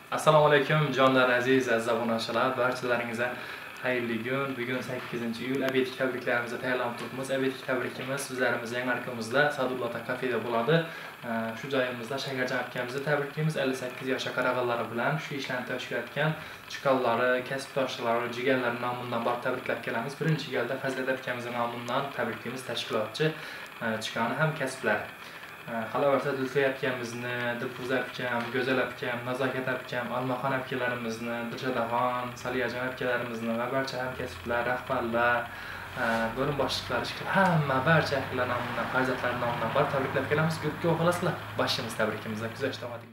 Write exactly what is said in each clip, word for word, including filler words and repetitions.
Assalomu alaykum jonlar aziz aziz obunachilar, barchalaringizga xayrli kun. Bugun sakkizinchi iyul abetik tabriklarimizni tayyorlab turibmiz. Abetik tabrikimiz sizlarimizning yangarkamizda Sadulloh kafeda bo'ladi. Shu joyimizda Shakarjon akamimizni tabriklaymiz. ellik sakkiz yoshga qarag'anlari bilan shu ishlarni tashkilotgan chiqanlari, kasbdoshlari, jigarlari nomidan bor tabriklab kelamiz. Birinchi galda Fazlat akamizning nomidan tabriklaymiz. Tashkilotchi chiqani ham kasblar. Qolaversa Zulfiya akamizni, Dilfuza akam, Go'zal akam, Nazokat akam, Almaxon akalarimizni, Dilshadaxon, Saliyajon akalarimizni va barcha hamkasblar, rahbarlar, bo'lim boshliqlari ishqilib hamma barcha ahillar nomidan, farzandlar nomidan bor tabriklab kelamiz. Ko'pga o'xlasizlar. Boshimiz tabrikimizdan kuzatishdan o'tdik.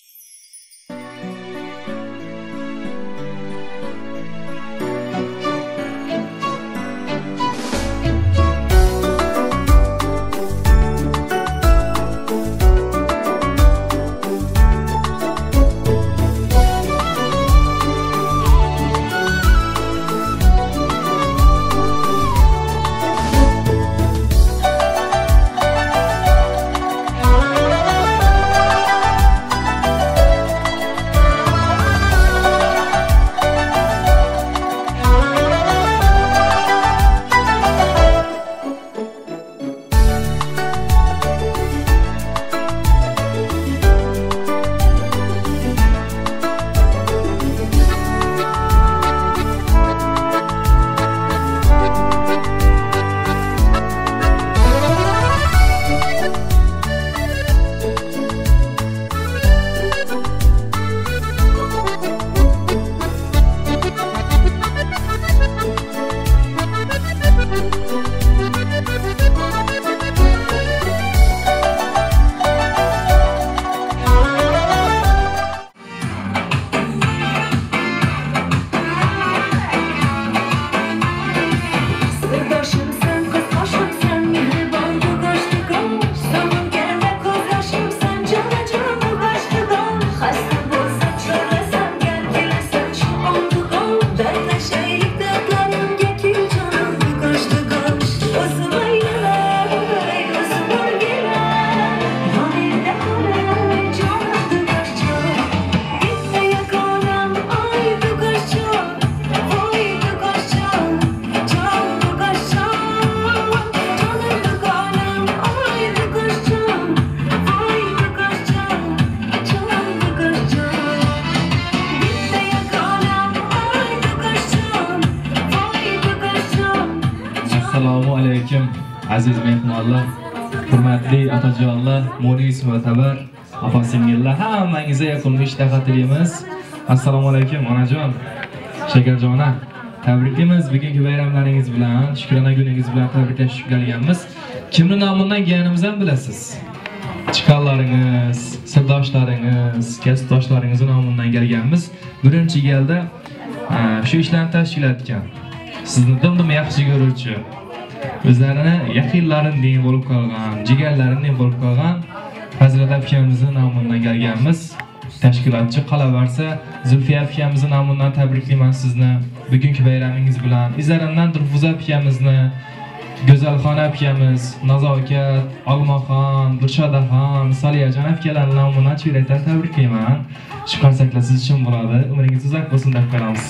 Assalomu alaykum aziz mehmonlar, hurmatli otajonlar, munis va tabar, opa-singillar, hammangizga yoqimli ishtaha tilaymiz. Assalomu alaykum onajon, Shakarjona. Tabriklaymiz bugungi bayramlaringiz bilan, shukrona kuningiz bilan tabriklashib kelganmiz. Kimni nomidan kelganimizni ham bilasiz. Chiqanlaringiz, sirdoshlaringiz, kasbdoshlaringiz nomidan kelganmiz. Birinchi galda shu ishlarni tashkil etgan. Sizni dim-dim yaxshi ko'ruvchi, o'zlarini yaqinlarimdek bo'lib qolgan, jigarlarimdek bo'lib qolgan Fazlat akamizning nomidan kelganmiz. Tashkilotchi qolaversa Zulfiya akamizning nomidan tabriklayman sizni bugungi bayramingiz bilan. Izlarimdan Dilfuza akamizni, Go'zalxon akamiz, Nazokat, Almaxon, Dilshadaxon, Saliyajon akalarning nomidan chirakdan tabriklayman. Shu qarsaklar siz uchun bo'ladi. Umringiz uzoq bo'lsin deb qolamiz.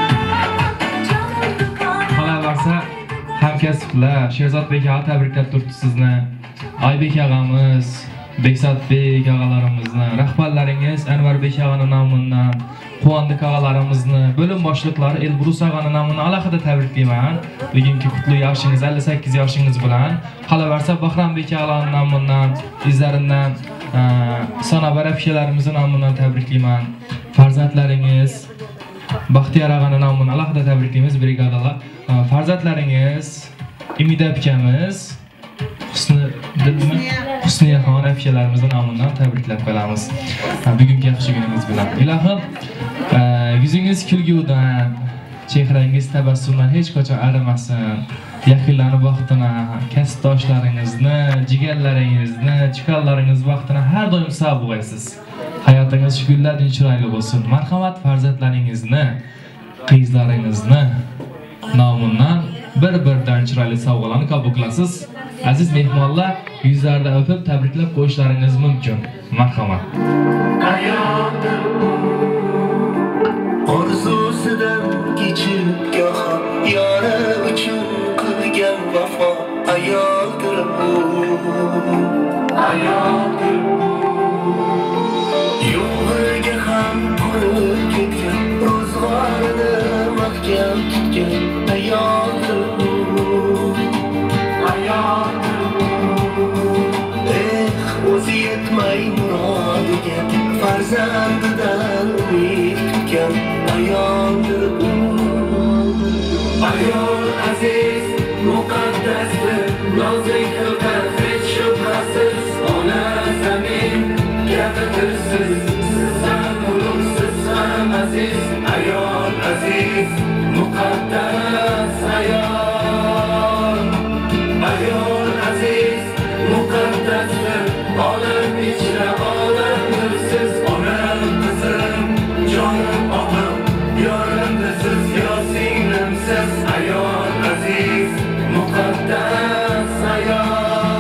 Hamkasblar, Sherzodbek aka tabriklab turibdi sizni. Aybek og'amiz, Beksatbek og'alarimizni, rahbarlaringiz Anvarbek og'aning nomidan, Quvondik og'alarimizni, bo'lim boshliqlari Elbrus og'aning nomidan alohida tabriklayman. Bugungi qutlug' yoshingiz ellik sakkiz yoshingiz bilan. Qolaversa Bahrombek og'aning nomidan, izlarimdan Sonabar akalarimizning nomidan tabriklayman. Farzandlaringiz Baxtiyor og'aning nomidan alohida tabriklaymiz brigadalar. Farzandlaringiz Imida akamiz, Husniyaxon akalarimizning nomidan tabriklab qolamiz. Bugungi yaxshi kuningiz bilan. Ilohim, yuzingiz kulgudan, chehrangiz tabassumdan hech qachon arimasin. Yaqinlarning vaqtini, kasbdoshlaringizni, jigarlaringizni, chiqanlaringiz vaqtini har doim sog' bo'lasiz. Hayotingiz shu kunlardan chiroyli bo'lsin. Marhamat farzandlaringizni, qizlaringizni nomidan bir-birdan chiroyli sovg'alarni qabul qilasiz. Aziz mehmonlar, yuzlardan o'pib tabriklab qo'yishlaringiz mumkin. Marhamat. Zamdan umid kutgan ayoldir bu. Ayol aziz, muqaddasdir, nozik xilqat hech shubhasiz. Ona zamin kabidirsiz, siz ham ulug'siz ham aziz. Ayol aziz, muqaddas ayol. Ayol aziz, muqaddasdir, olam ichra olamdir siz. Onam qizim, jonim og'im, yorimdir siz, yo singlimsiz. Ayol aziz, muqaddas ayol.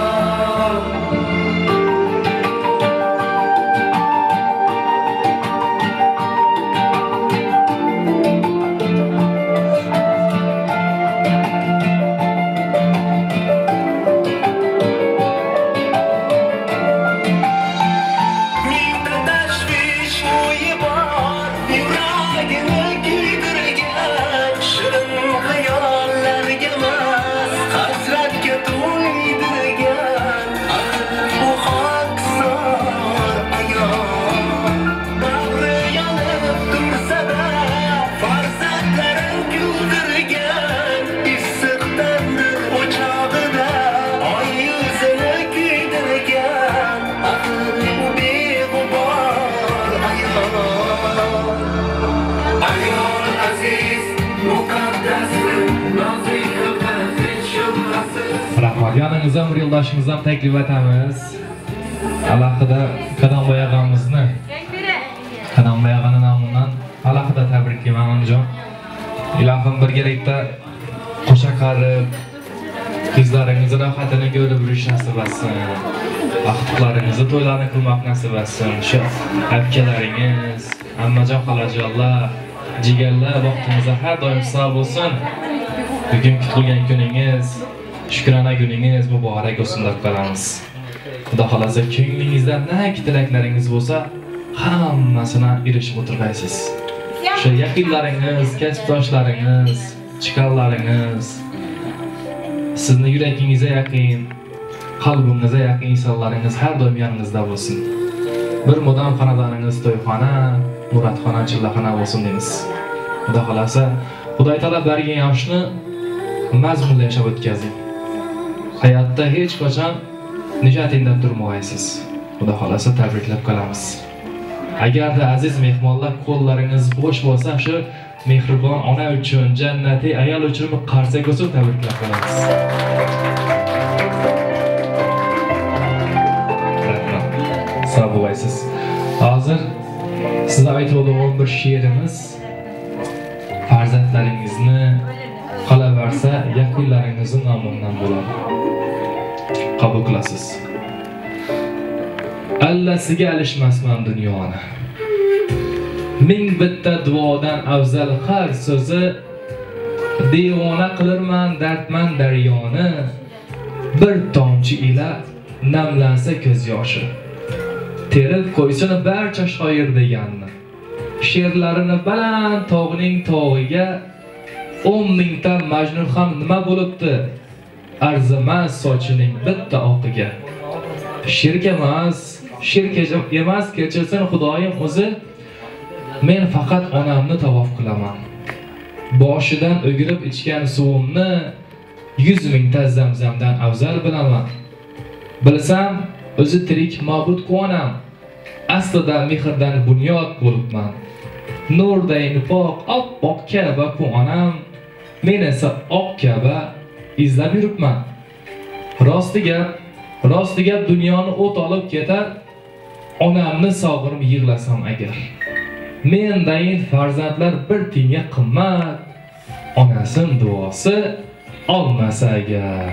Yanınıza bir yoldaşımızdan teklif etamiz. Alohida Qadamboy ağamizni Qadamboy ağanın namından alohida tabriklayman onajon. Ilohim birgalikda qo'sha qarib, qizlaringizni rohatini ko'rib yurish nasib etsin. Vaqtlaringizni to'ylarni qilmoq nasib etsin. Shu akalaringiz, ammajon xolajonlar, jigarlar vaqtingizda har doim sog' bo'lsin. Bugun kutilgan kuningiz, shukrona kuningiz muborak bo'lsin deb qolamiz. Xudo xolasa ko'nglingizda naki tilaklaringiz bo'lsa, hammasini erishib o'tirmaysiz. Shu yaqinlaringiz, kasbdoshlaringiz, chiqarlaringiz, sizni yuragingizga yaqin, qalbingizga yaqin insonlaringiz har doim yoningizda bo'lsin. Bir mudom xonadoningiz to'yxona, muratxona, chillaxona bo'lsin deymiz. Xudo xolasa Xudoy taolo bergan yoshni mazmunli yashab o'tkazing. Hayotda hech qachon nijatingdan turmaysiz. Xudo xolasa tabriklab qolamiz. Agarda aziz mehmonlar qo'llaringiz bo'sh bo'lsa, shu mehribon ona uchun, jannatiy ayol uchun qarsak o'sib tabriklab qolamiz. Sog' bo'lasiz. Hozir sizga aytadigan bir she'rimiz farzandlaringizni qolaversa yaqinlaringizning nomidan bo'ladi. Qabul qilasiz. Allasiga alishmasman dunyoni. Ming bitta duodan afzal har so'zi, devona qilirman dardman daryoni. Bir tomchi ila namlansa ko'z yoshi. Terib qo'ysin barcha shoir deganni. She'rlarini baland tog'ning tog'iga o'n mingta majnun ham nima bo'libdi? Arzimas sochining bitta oqiga. Shirk emas, shirk emas kechirsin Xudoyim o'zi. Men faqat onamni tavof qilaman. Boshidan o'girib ichgan suvimni yuz mingta zamzamdan afzal bilaman. Bilsam o'zi tirik ma'bud qonam. Aslida mehrdan bunyod bo'libman. Nurdayn poq oppoq Ka'ba ku onam. Men esa oq Ka'ba izlab yuribman. Rostiga, rostiga dunyoni o't olib ketar. Onamni sog'inib yig'lasam agar. Mendayin farzandlar bir tiyinga qimmat. Onasin duosi olmasa agar.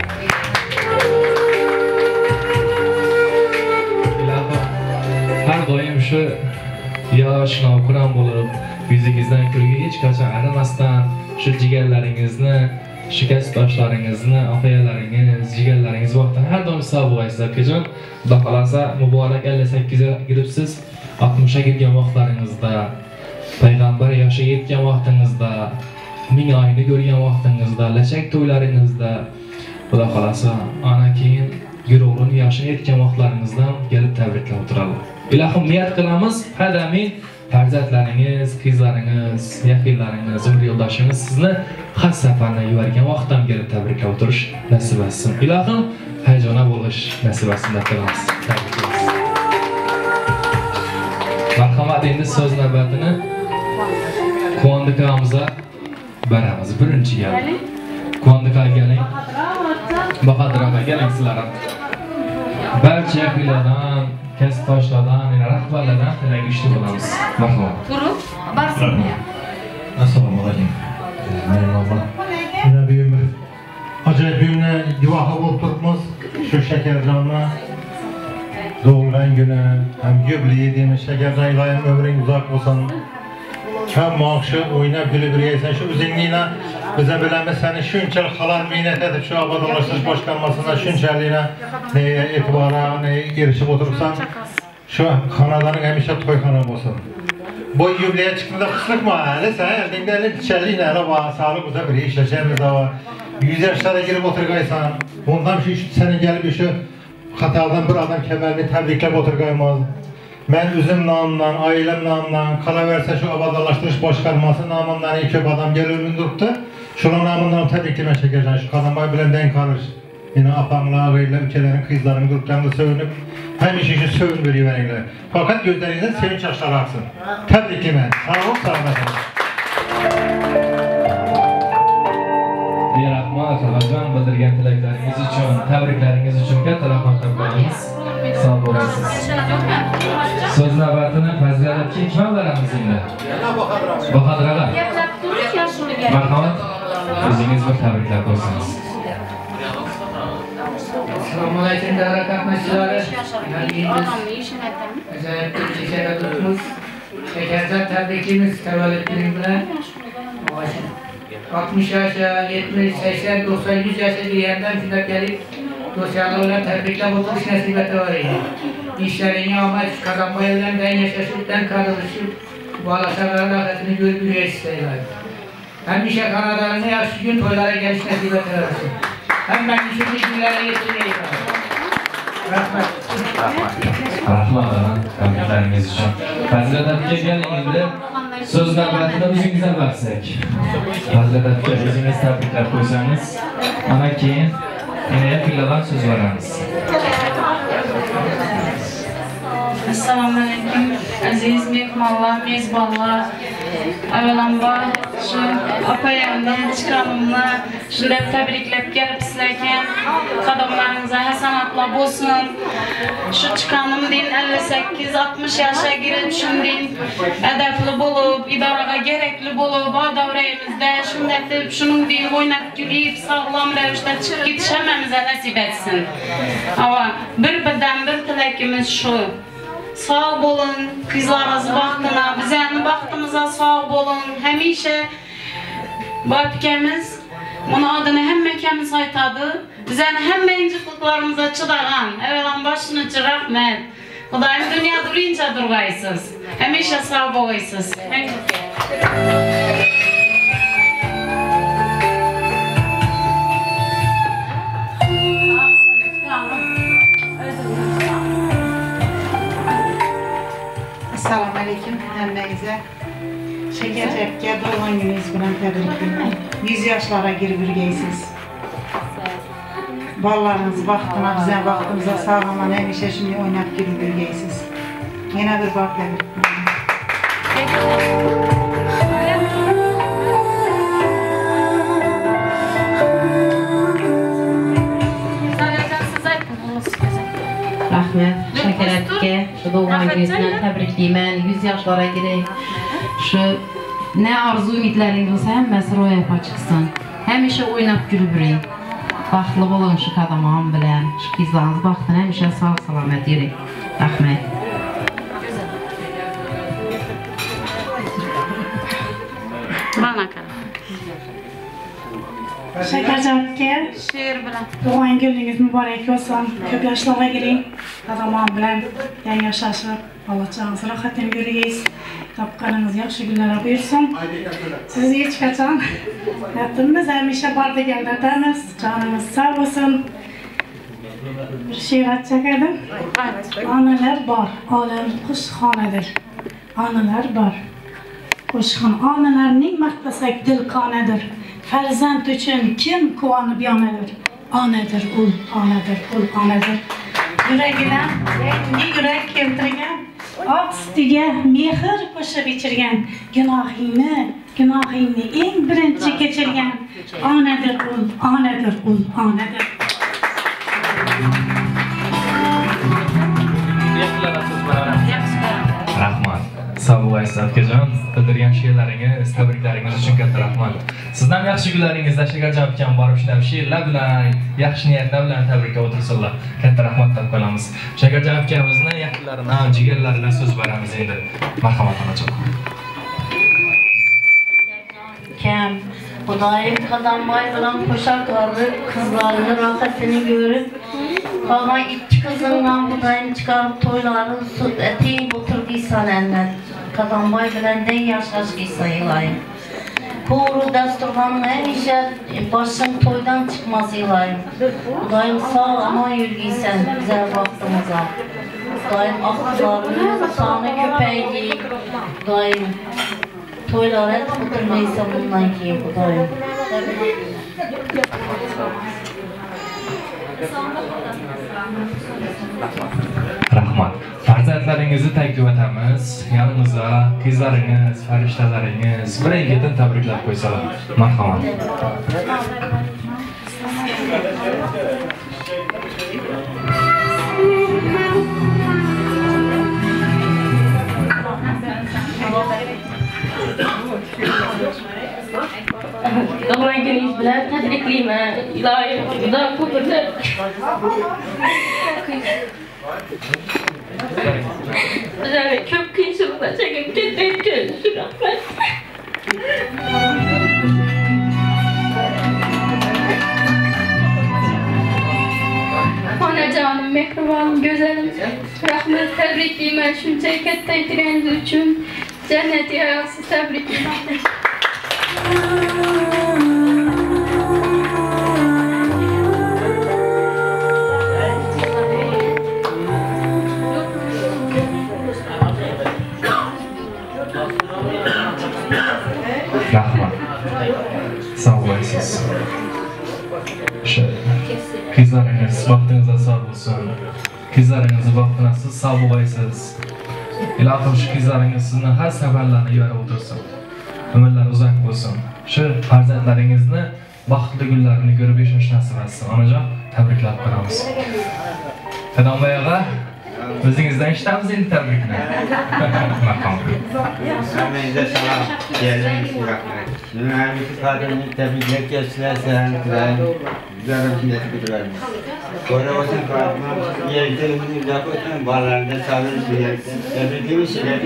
Har doim shu yosh navqiron bo'lib, yuzingizdan kulgi hech qachon arimasdan, shu jigarlaringizni, shu kasbdoshlaringizni, opayalaringiz, jigarlaringiz vaqtdan har doim sog' bo'lasiz akajon. Xudo xolasa muborak ellik sakkizga kiribsiz, oltmishga kirgan vaqtlaringizda, payg'ambar yoshiga yetgan vaqtingizda, ming oyni ko'rgan vaqtingizda, lachak to'ylaringizda, Xudo xolasa ana keyin guruhning yoshini yetgan vaqtlaringizdan kelib tabriklab o'tiradi. Ilohim niyat qilamiz, qadami farzandlaringiz, qizlaringiz, yaqinlaringiz, umr yo'ldoshingiz sizni har safarda yuborgan vaqtdan beri tabriklab o'tirish nasib etsin. Ilohim hayajona bo'lish nasib etsin deb qilamiz. Marhamat, endi so'z navbatini Quvondiqamizga beramiz. Birinchi gal. Quvondiq akaning Bahodir aka keling sizlar ham. Barcha yaqinlardan, kasbdoshlardan, rahbarlardan tilagishli bo'lamiz. Marhamat. Turib, barsin. Assalomu alaykum. Men nomim Nabiyim. Ajoyib uyimni guvohi bo'lib turibmiz. Shu Shakarjonni doğulgan günü hem yubileyi demiş. Shakarjon, iloyim ömring uzoq bo'lsin. Kam maaşı oynab gülüp birgeysen şu üzünlüğüne bize bilemiz seni şunçalık halal minnet edip şu abadalaştırış başkanmasına şunçalığına ne etibara ne erişip oturursan şu kanadanın hemişe toyxana olsun. Bu yubileye çıktığında kıslık mı? Hele sen elinde elin çelliğine hele var, sağlık uza bir işleşemiz de var. Yüz yaşlara girip oturgaysan, ondan şu senin gelip şu hatadan bir adam kemerini tebriklep oturgaymaz. Ben üzüm namından, ailem namından, kalaverse şu abadalaştırış başkanması namından iyi köp adam gelirmin duruptu. Şunun namından tebriklemen Şekercan, şu kadınlar bilen denk alır. Yine apamla, ağıyla, ülkelerin, kızların gruplarında sövünüp, hem işi şu sövün veriyor verenler. Fakat gözlerinizden sevinç yaşları aksın. Tebriklemen. Sağ ol, sağ olasın. Bir rahmat, Hacan bildirgan tilaklarınız için, tebrikleriniz için katta rahmatlar qo'yamiz. Sağ olasınız. Söz navbatini fazilatga kim beramiz endi? Bahodir aka. Marhamat, o'zingiz bir tabriklar qo'ysangiz. Assalomu alaykum davra qatnashchilari. Shakarjon, tabriklaymiz tavallud kuning bilan. altmış yaşa, yetmiş, seksen, doksan, yüz yaşa deganda shunday kelib do'stlarni bilan tabriklab o'tirish nasib etaveringlar. İşlerini amaç kazanmayadan ben yaşaşıktan karılışıp bağlaşanların akıtını görüp üniversiteler. Hem işe kanadalarına yaşlı gün toylara geliş nasip edersin. Hem ben düşündüğü günlere getirmeyi var. Rahmet. Rahmat ana, tabriklarınız için. Fazilat aka kelingizda so'z navbatida o'zingizdan bersak. Fazilat aka, o'zingiz tabriklar qo'ysangiz, ana keyin yana yaqinlardan so'z beramiz. Assalomu alaykum aziz mehmonlar, mezbonlar. Avvalambor shu opayamdan chiqqanimni shunday tabriklab kelibsizlar ekan. Qadamlaringizga hasanatlar bo'lsin. Shu chiqqanimdan ellik sakkiz altmış yoshga kirib shunday adabli bo'lib, idoraga kerakli bo'lib, bu davrayimizda shunday deb shuningdek o'ynab kulib, sog'lom ravishda chiqib ketish hammamizga nasib etsin. Ava bir birdan bir tilakimiz shu. Sağ olun, kızlarınız baxtına, bizənin baxtımıza sağ olun. Həmişə babikəmiz, onun adını həmməkəmiz aytadı. Bizənin həmmə incikliklarımıza çıdağan, əvvəlan başını için rəhmət. Xudayım dünya duruyunca durğaysız. Həmişə sağ olaysız. Assalamu alaykum hammangize. Shakarjabga doğan gününüz bilan tabriklayman. yüz yoshlarga girib yurgaysiz. Bolalarınız vaqtına, bizning vaqtimizga sog'lom, hamisha shunday o'ynab kirib yurgaysiz. Yana bir bor tabriklayman. Rahmet, Shakarjabga shu doğum gününüz bilan tabriklayman. yüz yoshlarga kirib shu ne arzu umidlaringiz bo'lsa hammasi ro'yobga chiqsin. Hamisha o'ynab kulib yuring. Baxtli bo'ling shu qadamon bilan. Shu qizlaringiz baxtini hamisha sog' salomat yuring. Rahmat. Banaka. Shakarjabga She'r bilan. doğan gününüz mübarek olsun. Ko'p yoshlarga kiring. Qadamon bilan yangi yashashib, Allohjongizni rohatini ko'rgaysiz. Topganingiz yaxshi kunlar buyursin. Siz hech qachon yaqinimiz hamisha bor deganlardamiz. Joningiz sog' bo'lsin. bir şiir açacaktım. Analar var, alem kuşxonadır. Analar var. Kuşxon analarning maqtasak dilqonadir. Farzand uchun kim quvonib yonadir? Onadir ul, onadir ul, onadir. Yuragidan yangi yurak keltirgan, oq sutiga mehr qo'shib ichirgan, gunohingni, gunohingni eng birinchi kechirgan. Onadir ul, onadir ul, onadir. Rahmat. Sağ olasınız akajon. Bildirgan she'rlaringiz, tabriklaringiz uchun katta rahmat. Sizdan yaxshi kunlaringizda Shakarjon akam borib shunday she'rlar bilan, yaxshi niyatlar bilan tabriklab o'tirsinlar. Katta rahmat deb qolamiz. Shakarjon akamizni yaqinlaridan, jigarlaridan so'z beramiz endi. Marhamat onajon. Kam Xudoyim Qadamboy bilan qo'shaq olib, qizlarni rohatini ko'rib, qolgan ikki qizimdan Xudoyim chiqarib to'ylarni sut teng o'tirdiysan annar. Qadamboy bilan deng yashashgiysan iloyim. Ko'ru dasturxonni hamisha boshing to'ydan chiqmas iloyim. Xudoyim sog' omon yurgiysan bizlar vaqtimizda. Xudoyim oqlarni soni ko'paydi. Xudoyim to'ylarga o'tirmaysan bundan keyin Xudoyim. Rahmat. Farzandlaringizni taklif etamiz. Yanimizda qizlaringiz, farishtalaringiz birin-ketin tabriklab qo'ysalar. Marhamat. Doğan gününüz bilan tabriklayman. Iloyim Xudo ko'pirdi. Bizlarga ko'p qiyinchiliklar chekib ketdik. Rahmat. Onajonim, mehribonim, go'zalim. Rahmat, tabriklayman shuncha katta aytganingiz uchun. Jannatiy hayosiz tabriklayman. Rahmat. Sağ olasınız. Qizlaringiz vaqtingizda sog' bo'lsin. Qizlaringizni vaqtida siz sog' bo'lasiz. Ilohim shu qizlaringiz sizni har safarlarni yorib o'tirsin. Umrlar uzoq bo'lsin. Shu farzandlaringizni baxtli kunlarini ko'rib yashash nasib etsin. Onajon, tabriklab qo'yamiz. Qadamboy og'a, o'zingizdan eshitamiz endi tabrikni. Marhamat. Hammangizga salom. Keldiringiz rahmat. Sizlarni qadrli tabriklar kelsinlar, tilayim. Güzel bir kutlarım. Sonra olsun kalkmam. Yerlerimizi uzak olsun. Bağlarında sağlık sürer. Tabrikli şeyler.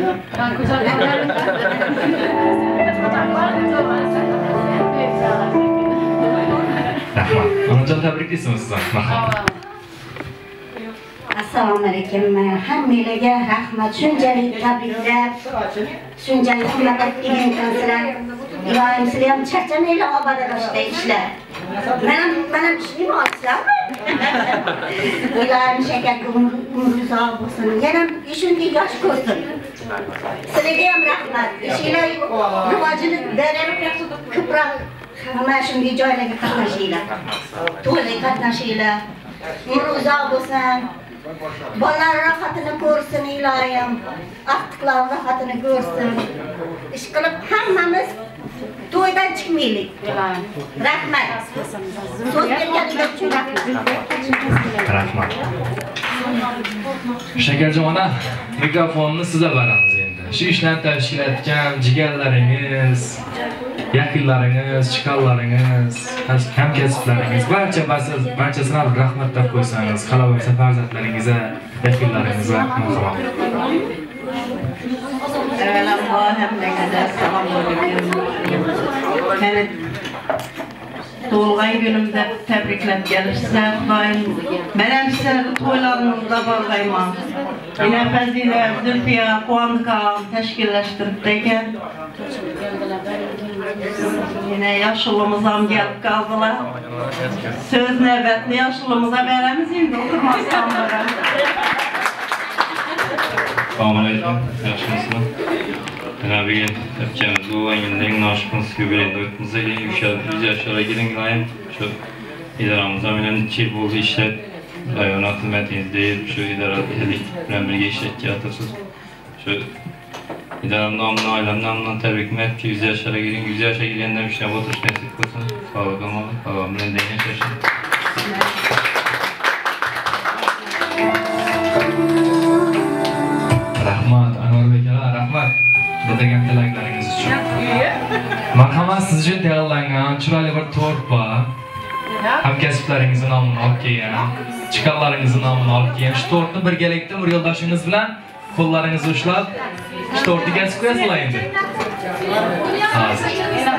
Rahmat. Onajon tabriklisiniz sizlar. Marhamat. Assalomu alaykum. Hammalarga rahmat. Shunchalik tabriklar. Shunchalik hurmat qilgansizlar. Iloyim sizlar ham charchamanglar obodonlashda ishlar. Menam menam ishlayman oysizlarmi? Iloyim shakar umringiz uzoq bo'lsin. Yana shunday yosh ko'rsin. Sizlarga ham rahmat. Ishinglar rivojini berib ko'proq hamma shunday joylarga qatnashinglar. To'yga qatnashinglar. Umringiz uzoq bo'lsin. Bolalar rohatini ko'rsin iloyim. Aqtiqlar rohatini ko'rsin. Ish qilib hammamiz to'ydan chiqmaylik. Rahmat. So'z berganingiz uchun rahmat. Rahmat. Shakarjon ona, mikrofonni sizga beramiz endi. Shu ishlarni tashkil etgan jigarlaringiz, yaqinlaringiz, chiqanlaringiz, hamkasblaringiz, barcha barchasiga rahmat deb qo'ysangiz, qolaversa farzandlaringizga, yaqinlaringizga marhamat. Avvalambor hammaga salom berdim. Tug'ilgan kunimda tabriklab kelishsizlar. Men ham sizlarga to'ylaringizda borgayman. Ina Fazila, Zulfiya, Quvondiq og'am tashkillashtiribdi ekan. Yine yaşlılığımızdan gelip kaldılar. Söz nöbetini yaşlılığımıza veremiz, şimdi oturmazsan bana. Assalamu alaikum, yaxshimisizlar? Mana bugun o'tganimiz bu o'yinning noshqins yubileyini o'tmizda eng yuksalib yoshlarga kelingan shu idoramizda bilan necha yil bo'ldi ishlab hayvonot xizmatingizda shu idorachilik bilan birga ishlayapsiz. Shu idoram nomidan, oilam nomidan tabriklayman ki yuz yoshlarga keling, yuz yoshga kelganda ishlab o'tirish nasib bo'lsin. Sog'lik omon, Alloh bilan yashashing. Rahmat, Anvarbek aka, rahmat. Degan tilaklaringiz uchun. Marhamat, siz uchun tayyorlangan chiroyli bir tort bor. Hamkasblaringizning nomini olib kelgan, chiqanlaringizning nomini olib kelgan. Shu tortni birgalikda bir yo'ldoshingiz bilan qo'llaringizni ushlab, shu tortni kesib qo'yasizlar endi. Hozir.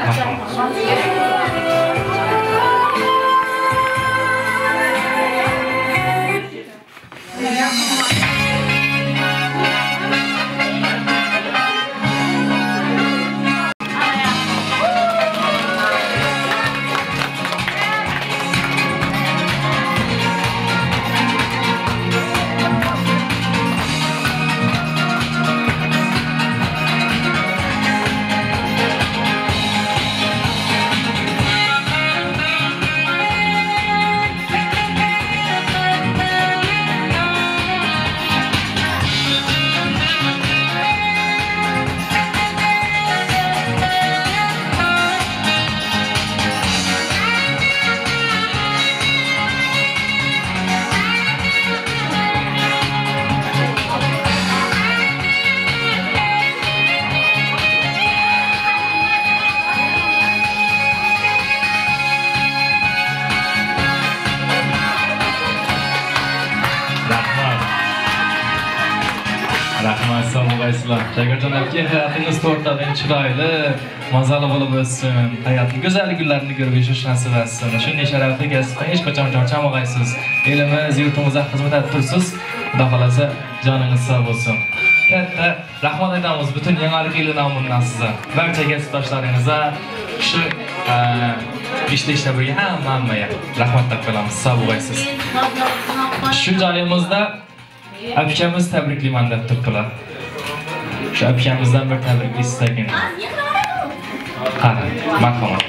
Rahmat, sağ olasınlar. Şakirjon aka, hayatınız tortdan chiroyli, mazali bo'lib o'tsin. Hayotning go'zal kunlarini ko'rib yashash nasib etsin. Shunday sharafli kasbda hech qachon charchamag'aysiz. Elimiz, yurtimizga xizmat etib tursiz. Xudo xolasa joningiz sog' bo'lsin. Katta rahmat aytamiz butun Yangilik yili nomidan sizga. Barcha kasbdoshlaringizga shu ishda ishlab birga hammaga rahmat deb qolamiz. Sog' bo'lasiz. Shu joyimizda akamiz tabriklayman deb turibdilar. Shu akamizdan bir tabrik istagan. Qani, marhamat.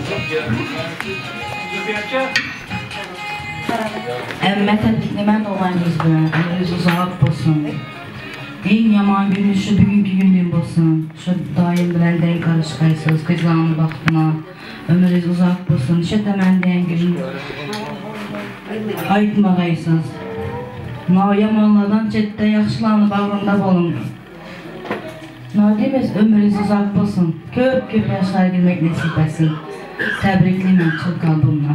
Amma tabriklayman o'g'lingiz bilan. Umringiz uzoq bo'lsin. Eng yomon kuni shu bugungi kundan bo'lsin. Shu doim bilan denk qolishqaysiz, ko'zlarni baxtini. Umringiz uzoq bo'lsin. Shu tamandan kun aytmag'aysiz. Yomonlardan chetda yaxshilarni bag'rinda bo'ling. Nodimiz umringiz uzoq bo'lsin. Ko'p-ko'p yoshlarga kelmak nasib etsin. Tabriklayman chin qalbimdan.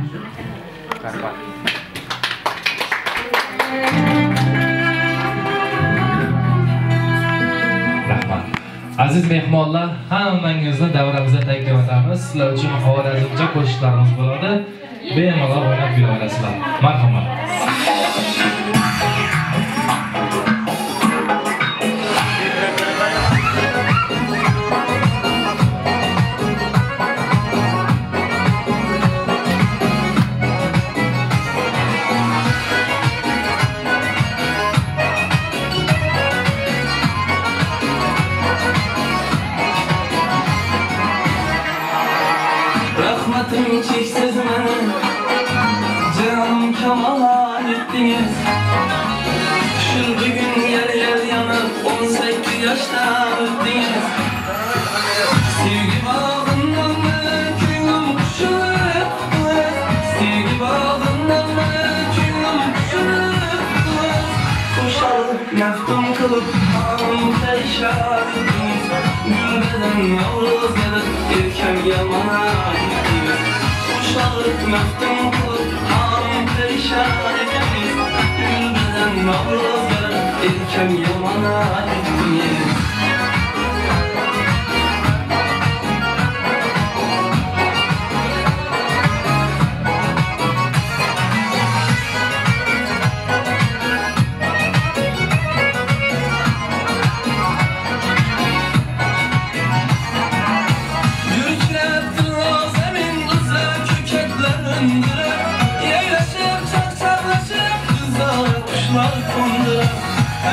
Rahmat. Aziz mehmonlar, hammangizni davramizga taklif etamiz. Sizlar uchun xorazmcha qo'shiqlarimiz bo'ladi. Bemalol o'ynab yuraverasizlar. Marhamat. Çeksiz beni canım kamala ettiniz. Şimdi gün yer yer yanıp on sekiz yaşta öttiniz. Sevgi bağından mı küngüm kuşup, sevgi bağından mı küngüm kuşup, koşalıp meftun kılıp ağım perişan ettiniz. Gülbeden yavuz gelip erken yamana ettiniz. Koşalıp meftun kılıp ağım perişan ettiniz. Gülbeden yavuz gelip erken yamana ettiniz. Yürüklep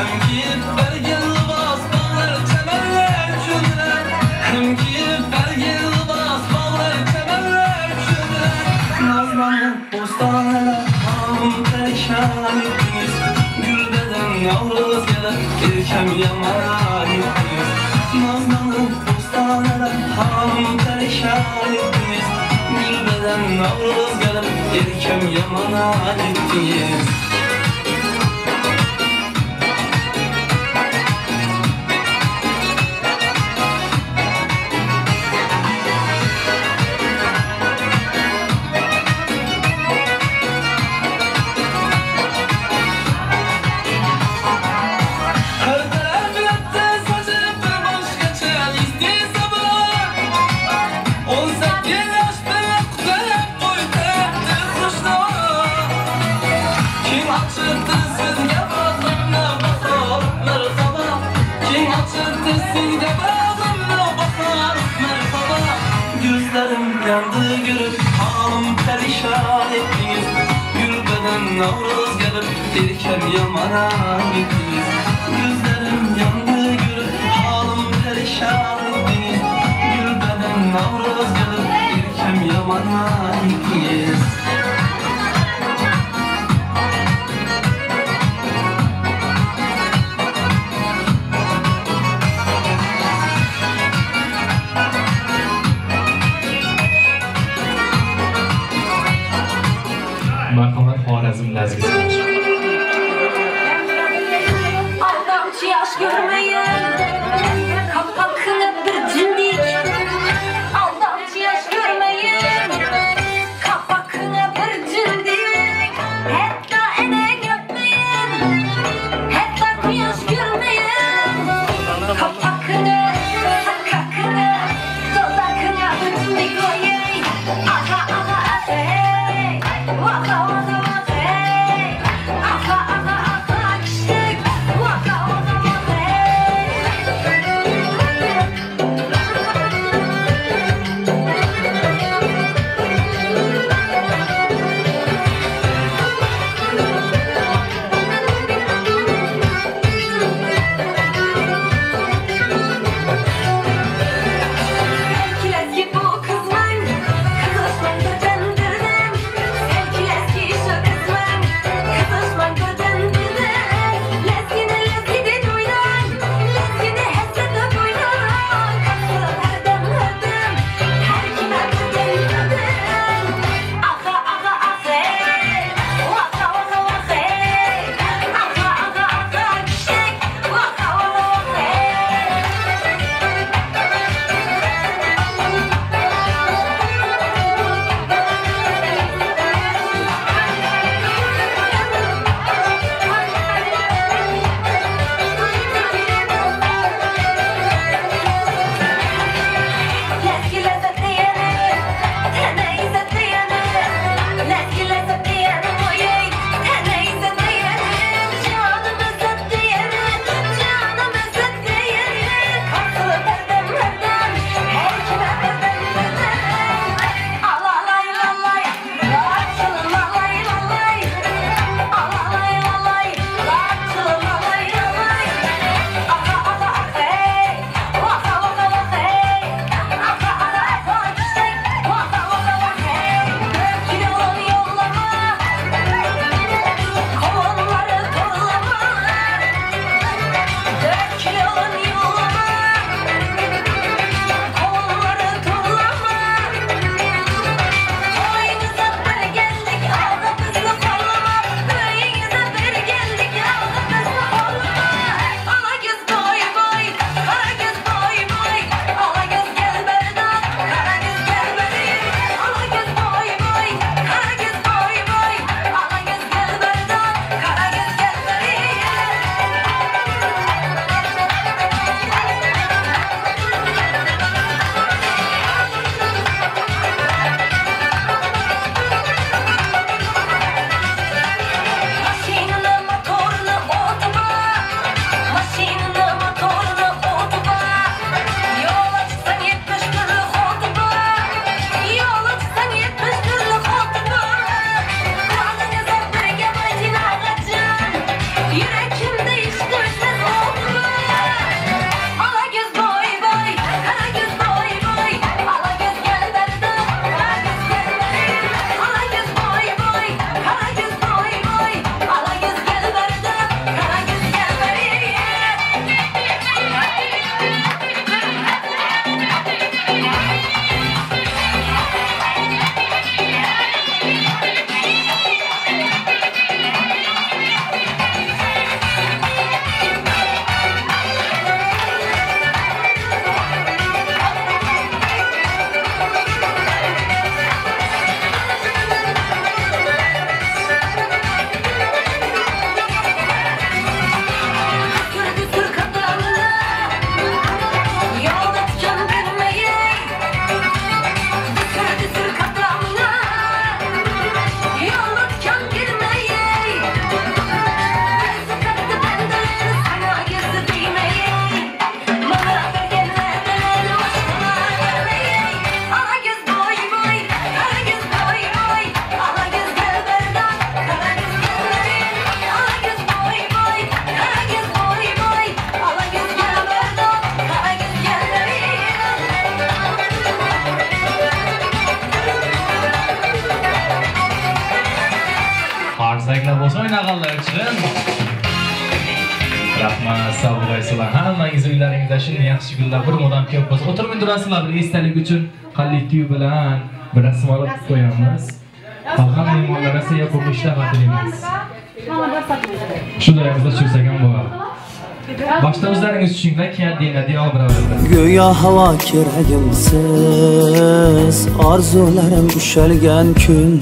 Marhamat Xorazm lazgisi. Aldamcı yaş görmeyin, kapakını bir cindik. Aldamcı yaş görmeyin, kapakını bir cindik. Hatta ene götmeyin, hatta kıyaş görmeyin. Kapakını, sakakını, dodakını bir cindik oye. Aha aha hey, vaka vaka vaka hey. Qarsaklar bo'lsin o'ynag'anlar uchun. Rahmat, sog' bo'lasizlar. Hammangiz uylaringizda shunday yaxshi kunlar bir modam ko'p bo'lsin. O'tirmay turasizlar, bir esdalik uchun qalliq bilan bir rasm olib qo'yamiz. Qolgan mehmonlarga esa yapib ishlab atlaymiz. Shu joyimizda cho'sak ham bo'ladi. Başta o'zlaringiz tushinglar, keyin dinladi olib Go'yo havo keragimsiz, orzularim ushalgan kun.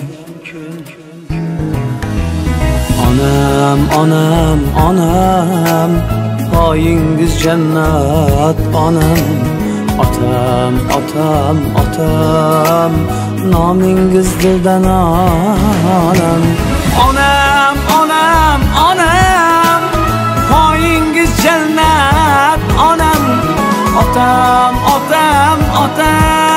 Onam, onam, onam, poyingiz jannat, onam. Otam, otam, otam, nomingiz dildan onam. Onam, onam, onam, poyingiz jannat, onam. Otam, otam, otam.